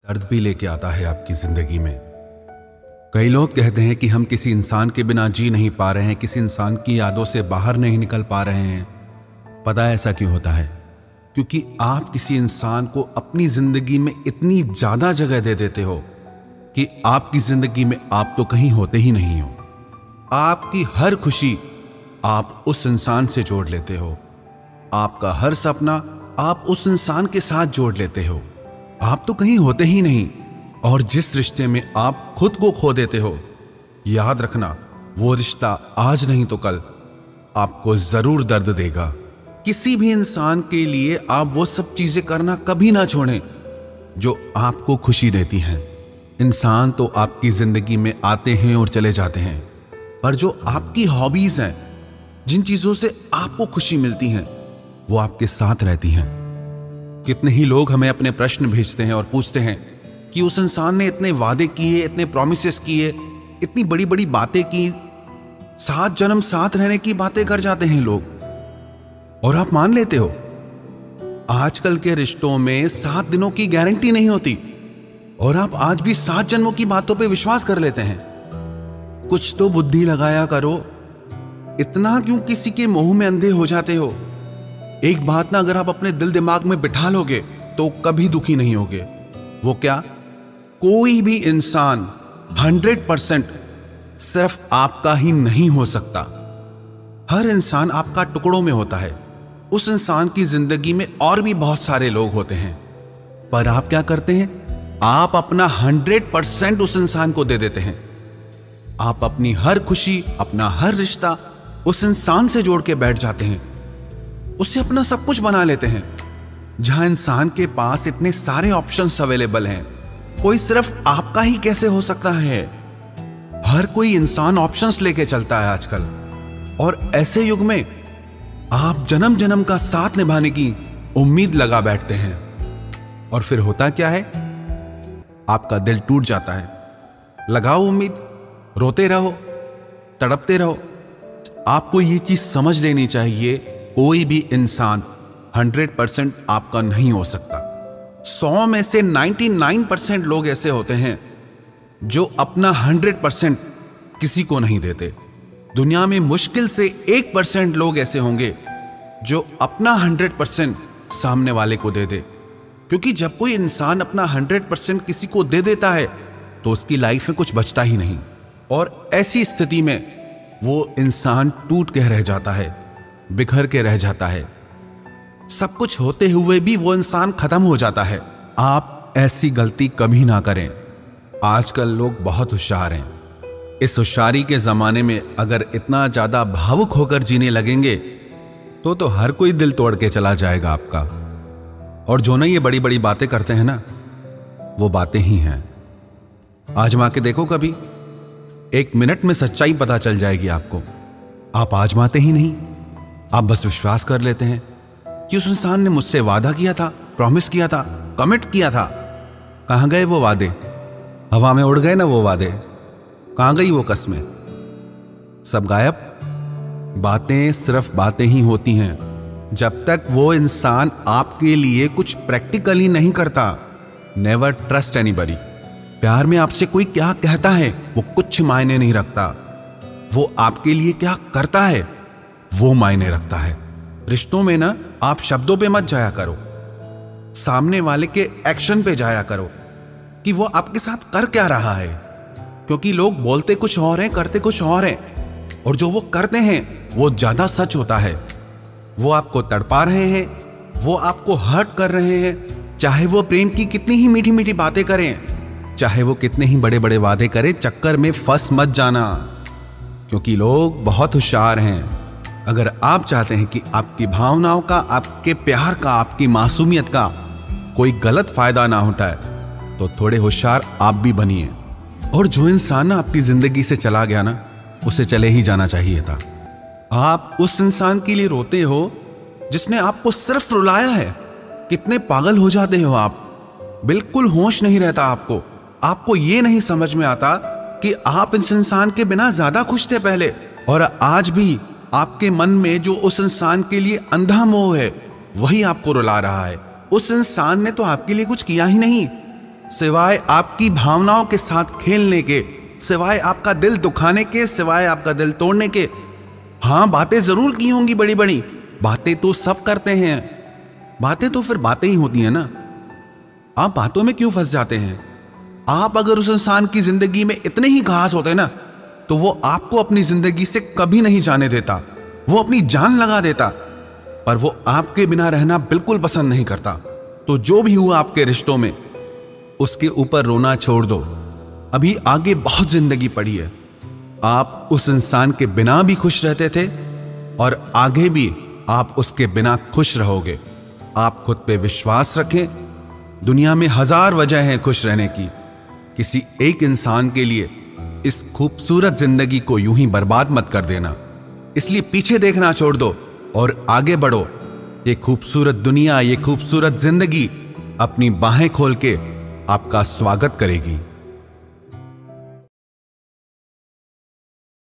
दर्द भी लेके आता है आपकी जिंदगी में। कई लोग कहते हैं कि हम किसी इंसान के बिना जी नहीं पा रहे हैं, किसी इंसान की यादों से बाहर नहीं निकल पा रहे हैं। पता है ऐसा क्यों होता है? क्योंकि आप किसी इंसान को अपनी जिंदगी में इतनी ज्यादा जगह दे देते हो कि आपकी जिंदगी में आप तो कहीं होते ही नहीं हो। आपकी हर खुशी आप उस इंसान से जोड़ लेते हो, आपका हर सपना आप उस इंसान के साथ जोड़ लेते हो। आप तो कहीं होते ही नहीं। और जिस रिश्ते में आप खुद को खो देते हो, याद रखना वो रिश्ता आज नहीं तो कल आपको जरूर दर्द देगा। किसी भी इंसान के लिए आप वो सब चीजें करना कभी ना छोड़ें जो आपको खुशी देती हैं। इंसान तो आपकी जिंदगी में आते हैं और चले जाते हैं, पर जो आपकी हॉबीज हैं, जिन चीजों से आपको खुशी मिलती हैं, वो आपके साथ रहती हैं। कितने ही लोग हमें अपने प्रश्न भेजते हैं और पूछते हैं कि उस इंसान ने इतने वादे किए, इतने प्रॉमिसेस किए, इतनी बड़ी बड़ी बातें की, 7 जन्म साथ रहने की बातें कर जाते हैं लोग, और आप मान लेते हो। आजकल के रिश्तों में 7 दिनों की गारंटी नहीं होती, और आप आज भी 7 जन्मों की बातों पे विश्वास कर लेते हैं। कुछ तो बुद्धि लगाया करो। इतना क्यों किसी के मोह में अंधे हो जाते हो? एक बात ना अगर आप अपने दिल दिमाग में बिठा लोगे तो कभी दुखी नहीं होगे। वो क्या? कोई भी इंसान 100% सिर्फ आपका ही नहीं हो सकता। हर इंसान आपका टुकड़ों में होता है। उस इंसान की जिंदगी में और भी बहुत सारे लोग होते हैं, पर आप क्या करते हैं? आप अपना 100% उस इंसान को दे देते हैं। आप अपनी हर खुशी, अपना हर रिश्ता उस इंसान से जोड़ के बैठ जाते हैं, उससे अपना सब कुछ बना लेते हैं। जहां इंसान के पास इतने सारे ऑप्शंस अवेलेबल हैं, कोई सिर्फ आपका ही कैसे हो सकता है? हर कोई इंसान ऑप्शंस लेके चलता है आजकल, और ऐसे युग में आप जन्म जन्म का साथ निभाने की उम्मीद लगा बैठते हैं, और फिर होता क्या है? आपका दिल टूट जाता है। लगाओ उम्मीद, रोते रहो, तड़पते रहो। आपको ये चीज समझ लेनी चाहिए, कोई भी इंसान 100% आपका नहीं हो सकता। 100 में से 99% लोग ऐसे होते हैं जो अपना 100% किसी को नहीं देते। दुनिया में मुश्किल से 1% लोग ऐसे होंगे जो अपना 100% सामने वाले को दे दे। क्योंकि जब कोई इंसान अपना 100% किसी को दे देता है तो उसकी लाइफ में कुछ बचता ही नहीं, और ऐसी स्थिति में वो इंसान टूट के रह जाता है, बिखर के रह जाता है। सब कुछ होते हुए भी वो इंसान खत्म हो जाता है। आप ऐसी गलती कभी ना करें। आजकल लोग बहुत होशियार हैं। इस होशियारी के जमाने में अगर इतना ज्यादा भावुक होकर जीने लगेंगे तो हर कोई दिल तोड़ के चला जाएगा आपका। और जो ना ये बड़ी बड़ी बातें करते हैं ना, वो बातें ही हैं। आजमा के देखो कभी, 1 मिनट में सच्चाई पता चल जाएगी आपको। आप आजमाते ही नहीं, आप बस विश्वास कर लेते हैं कि उस इंसान ने मुझसे वादा किया था, प्रॉमिस किया था, कमिट किया था। कहां गए वो वादे? हवा में उड़ गए ना वो वादे। कहां गई वो कस्में? सब गायब। बातें सिर्फ बातें ही होती हैं जब तक वो इंसान आपके लिए कुछ प्रैक्टिकल ही नहीं करता। Never trust anybody. प्यार में आपसे कोई क्या कहता है वो कुछ मायने नहीं रखता, वो आपके लिए क्या करता है वो मायने रखता है। रिश्तों में ना आप शब्दों पे मत जाया करो, सामने वाले के एक्शन पे जाया करो कि वो आपके साथ कर क्या रहा है। क्योंकि लोग बोलते कुछ और हैं, करते कुछ और हैं, और जो वो करते हैं वो ज्यादा सच होता है। वो आपको तड़पा रहे हैं, वो आपको हर्ट कर रहे हैं। चाहे वो प्रेम की कितनी ही मीठी मीठी बातें करें, चाहे वो कितने ही बड़े बड़े वादे करें, चक्कर में फंस मत जाना। क्योंकि लोग बहुत होशियार हैं। अगर आप चाहते हैं कि आपकी भावनाओं का, आपके प्यार का, आपकी मासूमियत का कोई गलत फायदा ना उठाए तो थोड़े होशियार आप भी बनिए। और जो इंसान ना आपकी जिंदगी से चला गया ना, उसे चले ही जाना चाहिए था। आप उस इंसान के लिए रोते हो जिसने आपको सिर्फ रुलाया है। कितने पागल हो जाते हो आप, बिल्कुल होश नहीं रहता आपको। आपको ये नहीं समझ में आता कि आप इस इंसान के बिना ज्यादा खुश थे पहले, और आज भी आपके मन में जो उस इंसान के लिए अंधा मोह है वही आपको रुला रहा है। उस इंसान ने तो आपके लिए कुछ किया ही नहीं, सिवाय आपकी भावनाओं के साथ खेलने के, सिवाय आपका दिल दुखाने के, सिवाय आपका दिल तोड़ने के। हाँ, बातें जरूर की होंगी बड़ी बड़ी, बातें तो सब करते हैं, बातें तो फिर बातें ही होती हैं ना। आप बातों में क्यों फंस जाते हैं? आप अगर उस इंसान की जिंदगी में इतने ही खास होते ना, तो वो आपको अपनी जिंदगी से कभी नहीं जाने देता, वो अपनी जान लगा देता। पर वो आपके बिना रहना बिल्कुल पसंद नहीं करता। तो जो भी हुआ आपके रिश्तों में, उसके ऊपर रोना छोड़ दो। अभी आगे बहुत जिंदगी पड़ी है। आप उस इंसान के बिना भी खुश रहते थे और आगे भी आप उसके बिना खुश रहोगे। आप खुद पे विश्वास रखें। दुनिया में हजार वजह हैं खुश रहने की। किसी एक इंसान के लिए इस खूबसूरत जिंदगी को यूं ही बर्बाद मत कर देना। इसलिए पीछे देखना छोड़ दो और आगे बढ़ो। ये खूबसूरत दुनिया, ये खूबसूरत जिंदगी अपनी बाहें खोल के आपका स्वागत करेगी।